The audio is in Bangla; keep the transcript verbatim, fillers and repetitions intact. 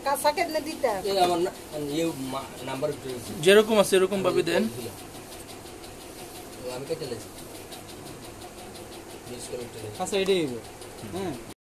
কাঁচা কেটে দিতে এই আমার নিউ নাম্বার যেরকম আছে এরকম ভাবে দেন আমি কেটে লেছি মিস করে কাঁচা এটাই হ্যাঁ